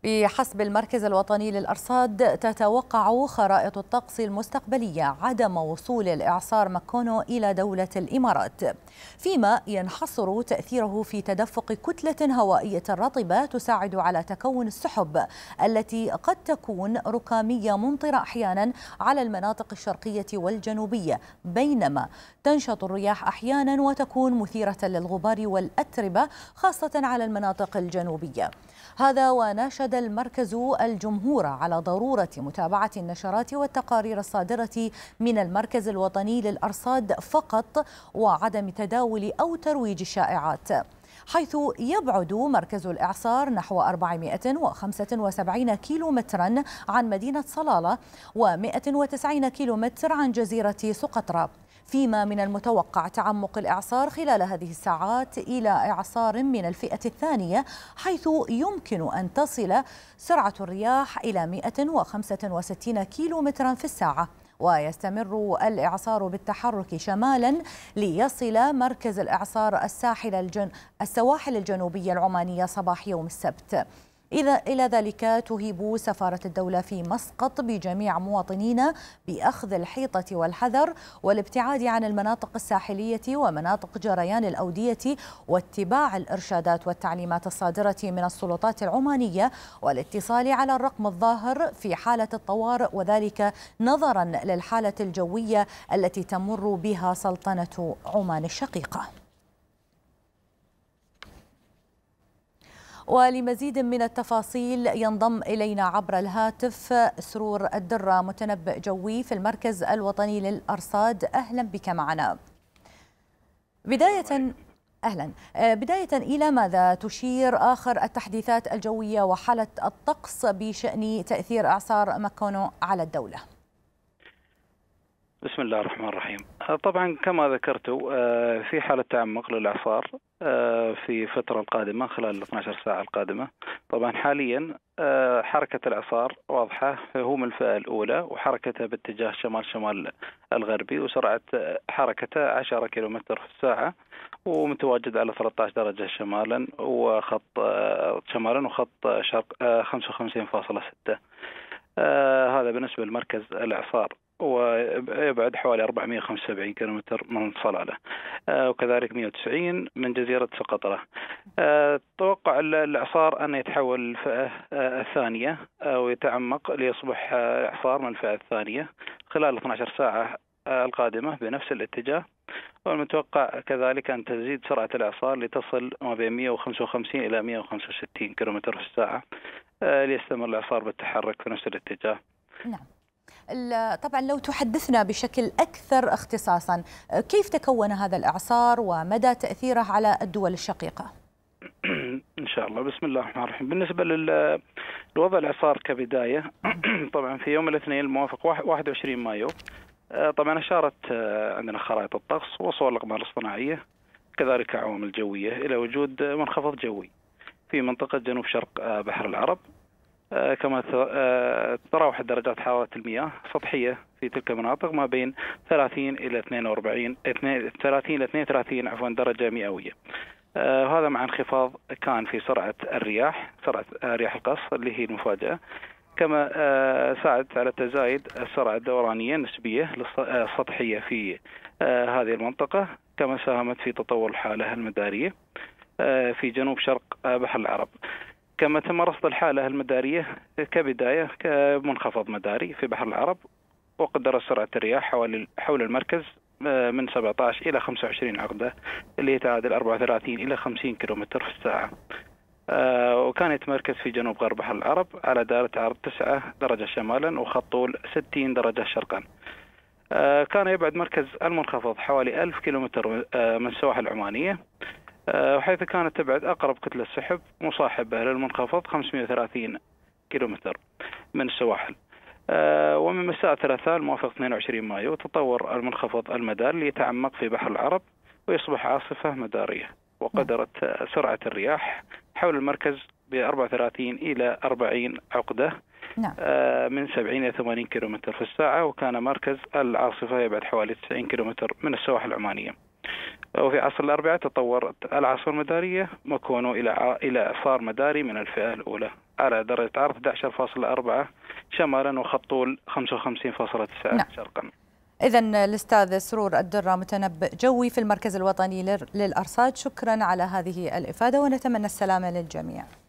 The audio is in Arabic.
بحسب المركز الوطني للأرصاد تتوقع خرائط الطقس المستقبلية عدم وصول الإعصار ماكونو إلى دولة الإمارات، فيما ينحصر تأثيره في تدفق كتلة هوائية رطبة تساعد على تكون السحب التي قد تكون ركامية ممطرة أحيانا على المناطق الشرقية والجنوبية، بينما تنشط الرياح أحيانا وتكون مثيرة للغبار والأتربة خاصة على المناطق الجنوبية. هذا وناشد المركز الجمهور على ضرورة متابعة النشرات والتقارير الصادرة من المركز الوطني للأرصاد فقط، وعدم تداول أو ترويج الشائعات، حيث يبعد مركز الإعصار نحو 475 كيلومترا عن مدينة صلالة و190 كيلومتر عن جزيرة سقطرى، فيما من المتوقع تعمق الإعصار خلال هذه الساعات إلى إعصار من الفئة الثانية، حيث يمكن أن تصل سرعة الرياح إلى 165 كيلومترا في الساعة، ويستمر الإعصار بالتحرك شمالا ليصل مركز الإعصار السواحل الجنوبية العمانية صباح يوم السبت. إلى ذلك تهيب سفارة الدولة في مسقط بجميع مواطنينا بأخذ الحيطة والحذر والابتعاد عن المناطق الساحلية ومناطق جريان الأودية، واتباع الإرشادات والتعليمات الصادرة من السلطات العمانية، والاتصال على الرقم الظاهر في حالة الطوارئ، وذلك نظرا للحالة الجوية التي تمر بها سلطنة عمان الشقيقة. ولمزيد من التفاصيل ينضم إلينا عبر الهاتف سرور الدرة، متنبئ جوي في المركز الوطني للأرصاد. أهلا بك معنا. بداية إلى ماذا تشير آخر التحديثات الجوية وحالة الطقس بشأن تأثير إعصار ماكونو على الدولة؟ بسم الله الرحمن الرحيم. طبعا كما ذكرتوا في حالة تعمق للإعصار في الفترة القادمة خلال 12 ساعة القادمة. طبعا حاليا حركة الإعصار واضحة، هو من الفئة الأولى وحركته باتجاه شمال الغربي، وسرعة حركته 10 كيلومتر في الساعة، ومتواجد على 13 درجة شمالا وخط شرق 55.6. هذا بالنسبة لمركز الإعصار، ويبعد حوالي 475 كيلومتر من صلالة، وكذلك 190 من جزيرة سقطرى. توقع الإعصار أن يتحول للفئة الثانية ويتعمق ليصبح إعصار من الفئة الثانية خلال 12 ساعة القادمة بنفس الاتجاه، والمتوقع كذلك أن تزيد سرعة الإعصار لتصل ما بين 155 إلى 165 كيلومتر في الساعة، ليستمر الإعصار بالتحرك في نفس الاتجاه. نعم. طبعا لو تحدثنا بشكل أكثر اختصاصا، كيف تكون هذا الإعصار ومدى تأثيره على الدول الشقيقة؟ إن شاء الله. بسم الله الرحمن الرحيم. بالنسبة لوضع الإعصار كبداية، طبعا في يوم الاثنين الموافق 21 مايو طبعا أشارت عندنا خرائط الطقس وصور الأقمار الاصطناعية كذلك عوامل جوية إلى وجود منخفض جوي في منطقة جنوب شرق بحر العرب، كما تتراوح درجات حرارة المياه سطحية في تلك المناطق ما بين 30 إلى 32 درجة مئوية. هذا مع انخفاض كان في سرعة رياح القصف اللي هي المفاجأة، كما ساعدت على تزايد السرعة الدورانية النسبية السطحية في هذه المنطقة، كما ساهمت في تطور الحالة المدارية في جنوب شرق بحر العرب. كما تم رصد الحالة المدارية كبداية كمنخفض مداري في بحر العرب، وقدر سرعة الرياح حول المركز من 17 إلى 25 عقدة، اللي تعادل 34 إلى 50 كيلومتر في الساعة. وكان يتمركز في جنوب غرب بحر العرب على دائرة عرض 9 درجة شمالا وخط طول 60 درجة شرقا. كان يبعد مركز المنخفض حوالي 1000 كيلومتر من السواحل العمانية، وحيث كانت تبعد أقرب كتلة سحب مصاحبة للمنخفض 530 كيلومتر من السواحل. ومن مساء الثلاثاء الموافق 22 مايو تطور المنخفض المدار ليتعمق في بحر العرب ويصبح عاصفة مدارية، وقدرت سرعة الرياح حول المركز ب 34 إلى 40 عقدة من 70 إلى 80 كيلومتر في الساعة، وكان مركز العاصفة يبعد حوالي 90 كيلومتر من السواحل العمانية. وفي عصر الأربعاء تطورت العاصفة المدارية مكونو إلى إعصار مداري من الفئة الأولى على درجة عرض 11.4 شمالا وخط طول 55.9 شرقا. إذن الأستاذ سرور الدرة متنبئ جوي في المركز الوطني للأرصاد، شكرا على هذه الإفادة ونتمنى السلامة للجميع.